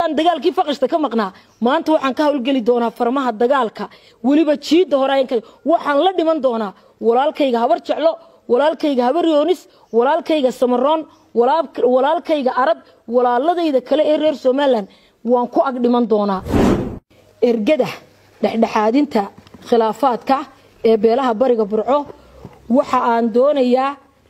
dagaalkii faqashta ka maqnaa maanta waxaan ka hawlgeli doonaa farmaha dagaalka waliba jiida horaayanka waxaan la dhiman doonaa walaalkayga habar jeclo walaalkayga habar yoonis walaalkayga samaroon walaalkayga arab walaaladayda kale ee reer Soomaaliland waan ku ag dhiman doonaa ergada dhexdhexaadinta khilaafaadka ee beelaha bariga burco waxa aan doonayaa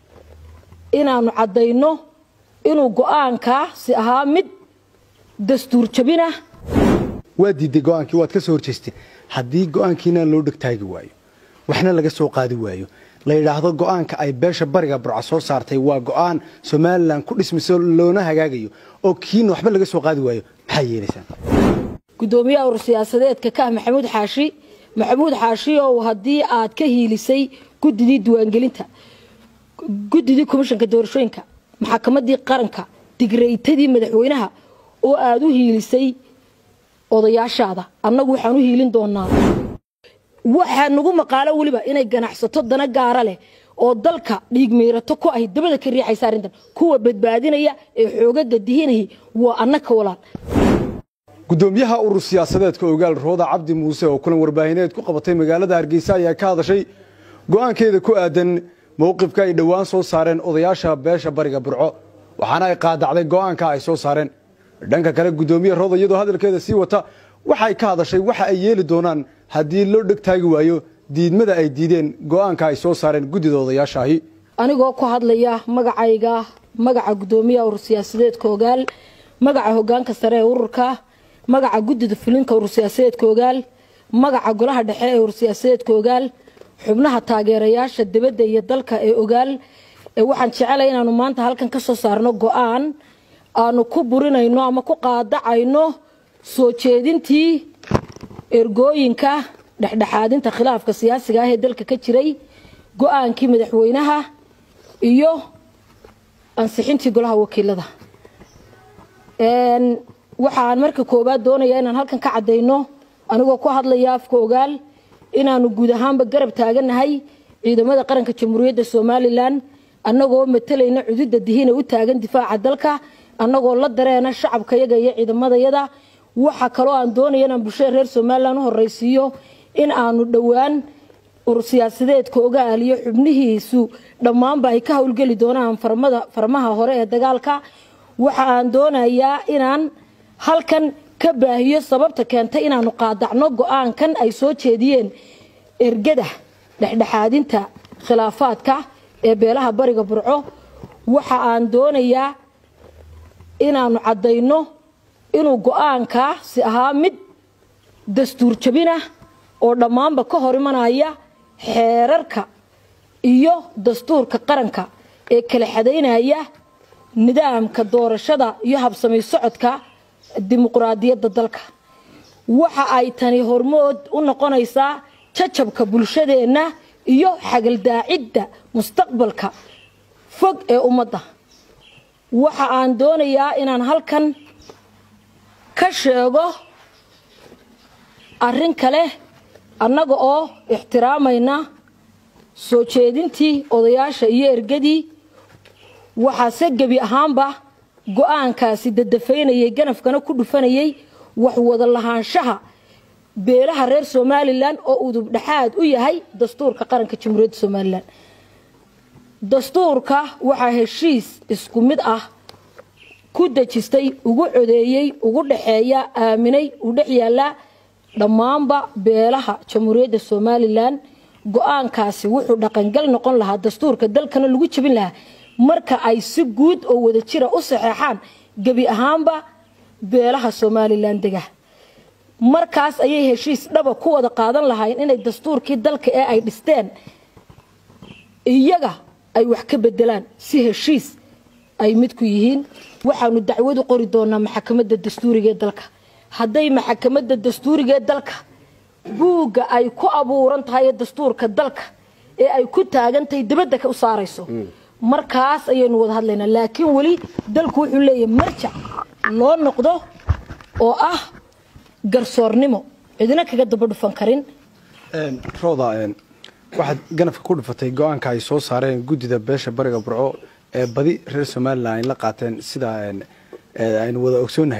inaanu cadeyno inuu go'aanka si ahaa mid dastuur jabina waa diiday go'aankii waad ka soo horjeestay haddii go'aankiina loo dhigtaagi waayo waxna laga soo qaadi waayo la yiraahdo go'aanka ay beesha bariga burco soo saartay waa go'aan Soomaaliland ku dhismayso loona hagaagayo oo kiin waxba laga soo qaadi waayo maxay yeelaysaa gudoomiyaha urur siyaasadeedka ka maxamuud xaashi oo haddii aad ka hiilisay gudidii diiwaangelinta gudidii komishanka doorashooyinka maxkamadii qaranka digreytadii madaxweynaha oo aad u hiilisay odayaashaada annagu waxaan u hiilin doonaa waxa nagu maqaalo waliba inay ganacsato dana gaara leh oo dalka dhiig meerato ku ay dabada ka riixaysa arintan kuwa badbaadinaya ee xoogada dihinay waa annaka walaal gudoomiyaha urur siyaasadeedka ogaal Rooda Cabdi Muuse oo kulan warbaahineed ku qabatay magaalada Hargeysa ayaa ka hadashay go'aankeeda ku aadan mowqifka ay dhawaan soo saareen odayaasha beesha bariga burco waxaana ay qaadacday go'aanka ay soo saareen dhanka kale gudoomiyaha Rooda iyadoo hadalkeeda sii wata waxay ka hadashay waxa ay yeeli doonaan haddii loo dhigtaagi waayo diidmada ay diideen go'aanka ay soo saareen gudida odayaashaahi anigoo ku hadlaya magaca gudoomiyaha urur siyaasadeedka ogaal magaca hoggaanka sare ee ururka magaca gudida fulinka urur siyaasadeedka ogaal magaca golaha dhexe ee urur siyaasadeedka ogaal xubnaha taageerayaasha dibadda iyo dalka ee ogaal waxaan jecelahay inaanu maanta halkan ka soo saarno go'aan aanu ku burinayno ama ku qaadacayno soo jeedintii ergooyinka dhexdhexaadinta khilaafka siyaasiga ah ee dalka ka jiray go'aankii madaxweynaha iyo ansixintii golaha wakiilada waxaan marka koobaad doonayaa inaan halkan ka cadeyno anigoo ku hadlaya afka ogaal inaanu guud ahaanba garab taaganahay ciidamada qaranka jamhuuriyadda Soomaaliland annagoo matalayna cududda dihiina u taagan difaaca dalka annagoo la dareena shacabkayaga iyo ciidamadayada waxa kale oo aan doonayaa inaan bulshada reer Soomaaliland u horeysiyo in aanu dhawaan urur siyaasadeedka ogaal iyo xubnihiisu dhammaanba ay ka hawlgeli doonaan farmaha hore ee dagaalka waxa aan doonayaa inaan halkan ka baahiyo sababta keentay inaanu qaadacno go'aankan ay soo jeediyeen ergada dhexdhexaadinta khilaafaadka ee beelaha bariga burco waxa aan doonayaa inaanu cadeyno inuu go'aanka si ahaa mid dastuur jabina oo dhammaanba ka hor imanaya xeerarka iyo dastuurka qaranka ee kala xadeynaya nidaamka doorashada iyo habsamay socodka dimuqraadiyadda dalka waxa ay tani hormood u noqonaysaa jajabka bulshadeena iyo xagaldaacidda mustaqbalka fog ee ummadda waxa aan doonayaa inaan halkan ka sheego arrin kale annaga oo ixtiraamayna soo jeedintii odayaasha iyo ergadii waxaase gebi ahaanba go'aankaasi dadafaynayay ganafkana ku dhufanayay wax wada lahaanshaha beelaha reer Soomaaliland oo udub dhaxaad u yahay dastuurka qaranka jamhuuriyadda Soomaaliland dastuurka waxa heshiis isku mid ah ku dajistay ugu codeeyay ugu dhaxeeya aaminay u dhaxyaala dhammaanba beelaha jamhuuriyadda Soomaaliland go'aankaasi wuxuu dhaqangal noqon lahaa dastuurka dalkana lagu jabin lahaa marka ay si guud oo wada jira u saxeexaan gabi ahaanba beelaha Soomaaliland dega markaas ayay heshiis dhaba ku wada qaadan lahaayeen inay dastuurkii dalka ee ay dhisteen iyaga ay wax ka bedelaan si heshiis ay mid ku yihiin waxaanu dacwad u qori doonaa maxkamadda dastuuriga ee dalka hadday maxkamadda dastuuriga ee dalka buuga ay ku abuuran tahay dastuurka dalka ee ay ku taagantahay dibadda ka u saarayso markaas ayaynu wada hadlaynaa laakiin wali dalku wuxuu leeyahay marjac loo noqdo oo ah garsoornimo cidina kaga daba dhufan karin Rooda waxaad ganafka ku dhufatay go'aanka ay soo saareen gudida beesha bariga burco ee badi reer Soomaaliland la qaateen sida aynu wada ogsoonahay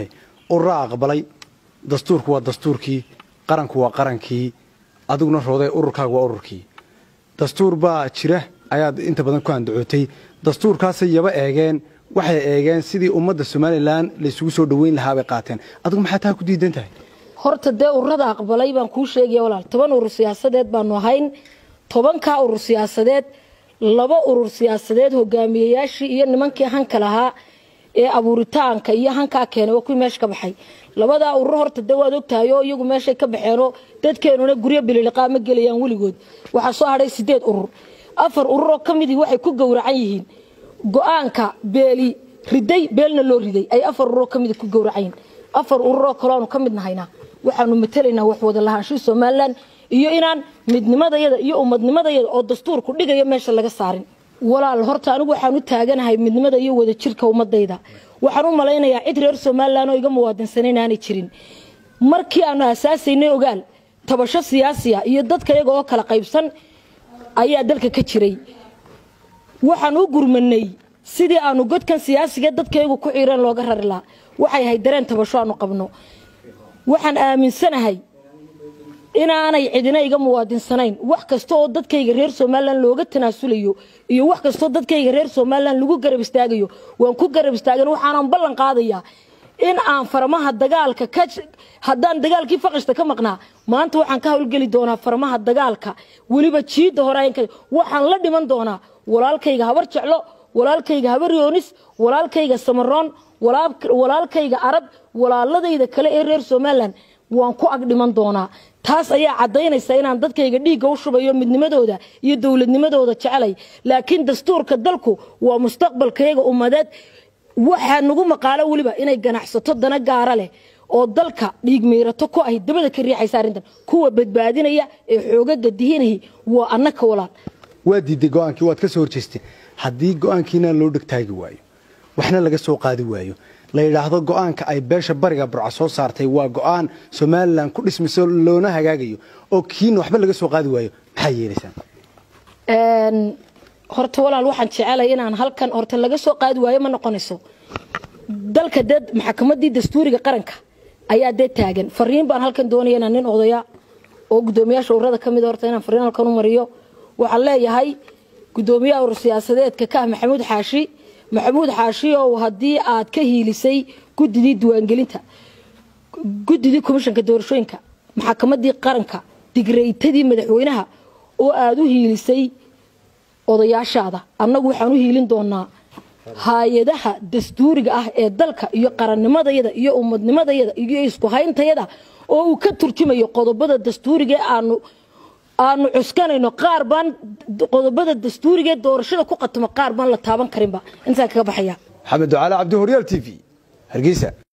urura aqbalay dastuurku waa dastuurkii qaranku waa qarankii adiguna rooday ururkaagu waa ururkii dastuur baa jira ayaad inta badan ku andacootay dastuurkaasay yaba eegeen waxay eegeen sidii ummadda Somaliland la isugu soo dhaweyn lahaa bay qaateen adigu maxaa taa ku diidan tahay horta dee ururada aqbalay baan kuu sheegay walaal 10 urur siyaasadeed baanu ahayn 10 ka urur siyaasadeed 2 urur siyaasadeed hogaamiyayaashii iyo nimankii hanka lahaa ee abuuritaanka iyo hanka keenay waa ku meesh ka baxay labada urur horta dawaad ogtahay oo iyagu meeshay ka baxeeno dadkeenuna guryo bililiqaa ma gelayaan waligood waxa soo haray 8 urur 4 urur oo kamidii waxay ku gowracan yihiin go'aanka beeli riday beelna loo riday ay 4 urur oo kamidii ku gowracayn 4 urur oo kale oo kamid nahayna waxaanu matalaynaa wax wada lahaansho Somaliland iyo inaan midnimadayada iyo ummadnimadayada oo dastuurku dhigayo meesha laga saarin walaal horta anigu waxaan u taaganahay midnimada iyo wada jirka ummadayda waxaan u malaynayaa cid reer Somaliland oo iga muwaadinsaneen aanay jirin markii aanu asaasaynay ogaal tabasho siyaasiya iyo dadka iyaga oo kala qaybsan ayaa dalka ka jiray waxaan u gurmanay sidii aanu godkan siyaasiga dadka iyagu ku xiireen looga rarilaa waxay ahayd dareen tabasho aanu qabno waxaan aaminsanahay inaanay cidina iga muwaadinsanayn wax kasta oo dadkayga reer Somaliland looga tanaasulayo iyo wax kasta oo dadkayga reer Somaliland lagu garab istaagayo waan ku garab istaagan waxaan ballan qaadayaa in aan farmaha dagaalka haddaan dagaalkii faqashta ka maqnaa maanta waxaan ka hawlgeli doonaa farmaha dagaalka waliba jiida horaaynka waxaan la dhiman doonaa walaalkayga habar jeclo walaalkayga habar yoonis walaalkayga samaroon walaalkayga arab walaaladayda kale ee reer Somaliland waan ku ag dhiman doonaa taas ayaa cadeynaysa inaan dadkayga dhiiga u shubayo midnimadooda iyo dawladnimadooda jecelay laakiin dastuurka dalku waa mustaqbalkayga ummadeed waxa nagu maqaalo waliba inay ganacsato dana gaar ah leh oo dalka dhiig meerato ku ah dabada ka riixaysa arintan kuwa badbaadinaya ee xoogaga diinahi waa annaka walaal waa diiday go'aankii waad ka soo horjeestay haddii go'aankiina loo dhigtaagi waayo waxna laga soo qaadi waayo la yiraahdo go'aanka ay beesha bariga burca soo saartay waa go'aan Somaliland ku dhismayso loona hagaagayo oo kiin waxba laga soo qaadi waayo maxay yeelaysan horta walaal waxaan jecelahay inaan halkan horta laga soo qaadi waayo ma noqonayso dalka dad maxkamaddii dastuuriga qaranka ayaa dad taagan fariin baan halkan doonayaa nin odaya oo gudoomiyaasha ururada kamid horta inaan fariin halkan u mariyo waxaan leeyahay gudoomiyaha urur siyaasadeedka ka maxamuud xaashi oo hadii aad ka hiilisay gudidii diiwaangelinta gudidii komishanka doorashooyinka maxkamaddii qaranka digreeytadii madaxweynaha oo aad u hiilisay odayaashaada annagu waxaan u hiilin doonaa hay'adaha dastuuriga ah ee dalka iyo qarannimadayada iyo ummadnimadayada iyo isku hayntayada oo uu ka turjumayo qodobada dastuuriga aanu cuskanayno qaar baan qodobada dastuuriga doorashada ku qatmo qaar baan la taaban karinba inta kaga baxaya Maxamed Ducaale Cabdi Horyaal TV Hargeysa